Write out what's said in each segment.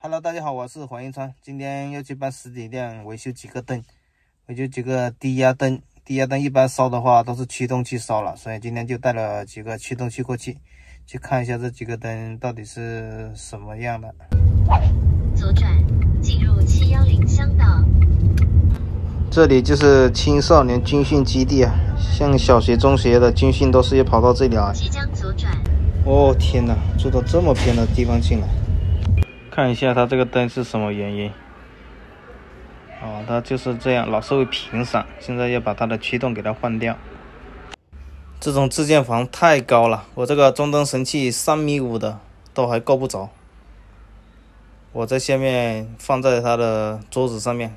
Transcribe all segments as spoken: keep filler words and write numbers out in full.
Hello， 大家好，我是黄英川，今天要去帮实体店维修几个灯，维修几个低压灯。低压灯一般烧的话都是驱动器烧了，所以今天就带了几个驱动器过去，去看一下这几个灯到底是什么样的。 左转，进入七一零乡道。 这里就是青少年军训基地啊，像小学、中学的军训都是要跑到这里来。 即将左转。 哦天哪，住到这么偏的地方进来。看一下它这个灯是什么原因。哦，它就是这样，老是会频闪，现在要把它的驱动给它换掉。这种自建房太高了，我这个中灯神器三米五的都还够不着。我在下面放在它的桌子上面，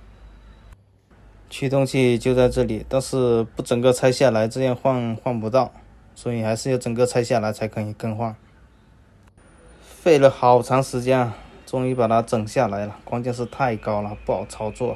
驱动器就在这里，但是不整个拆下来，这样换换不到，所以还是要整个拆下来才可以更换。费了好长时间啊，终于把它整下来了，关键是太高了，不好操作。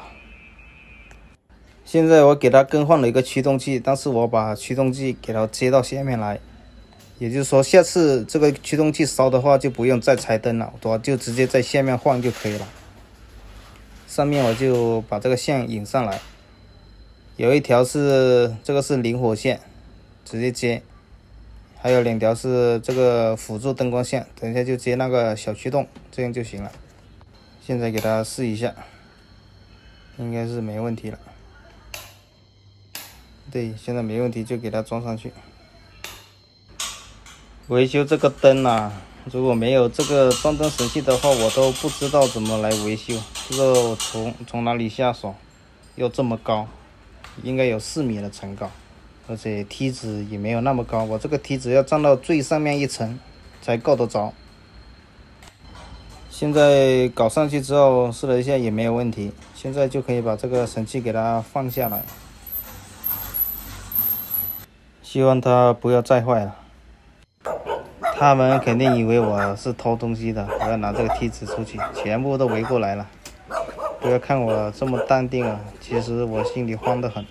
现在我给它更换了一个驱动器，但是我把驱动器给它接到下面来，也就是说下次这个驱动器烧的话就不用再拆灯了，我就直接在下面换就可以了。上面我就把这个线引上来，有一条是这个是灵活线，直接接。还有两条是这个辅助灯光线，等一下就接那个小驱动，这样就行了。现在给它试一下，应该是没问题了。对，现在没问题，就给它装上去。维修这个灯啊，如果没有这个装灯神器的话，我都不知道怎么来维修，不知道从从哪里下手。又这么高，应该有四米的层高。而且梯子也没有那么高，我这个梯子要站到最上面一层才够得着。现在搞上去之后试了一下也没有问题，现在就可以把这个神器给它放下来。希望它不要再坏了。他们肯定以为我是偷东西的，我要拿这个梯子出去，全部都围过来了。不要看我这么淡定啊，其实我心里慌得很。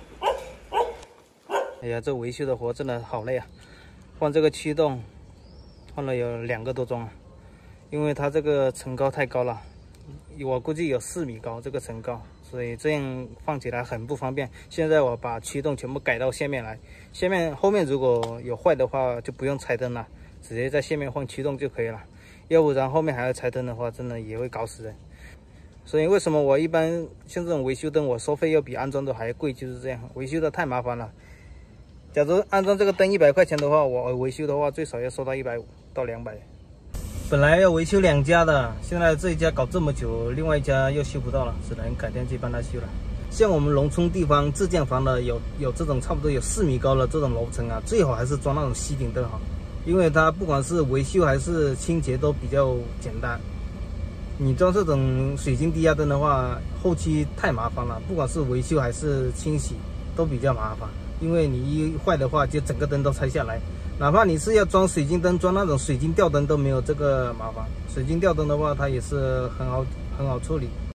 哎呀，这维修的活真的好累啊！换这个驱动，换了有两个多钟啊，因为它这个层高太高了，我估计有四米高这个层高，所以这样放起来很不方便。现在我把驱动全部改到下面来，下面后面如果有坏的话就不用拆灯了，直接在下面换驱动就可以了。要不然后面还要拆灯的话，真的也会搞死人。所以为什么我一般像这种维修灯，我收费要比安装的还贵，就是这样，维修的太麻烦了。假如安装这个灯一百块钱的话，我维修的话最少要收到一百五到两百。本来要维修两家的，现在这一家搞这么久，另外一家又修不到了，只能改天去帮他修了。像我们农村地方自建房的，有有这种差不多有四米高的这种楼层啊，最好还是装那种吸顶灯好，因为它不管是维修还是清洁都比较简单。你装这种水晶低压灯的话，后期太麻烦了，不管是维修还是清洗都比较麻烦。因为你一坏的话，就整个灯都拆下来。哪怕你是要装水晶灯，装那种水晶吊灯都没有这个麻烦。水晶吊灯的话，它也是很好很好处理。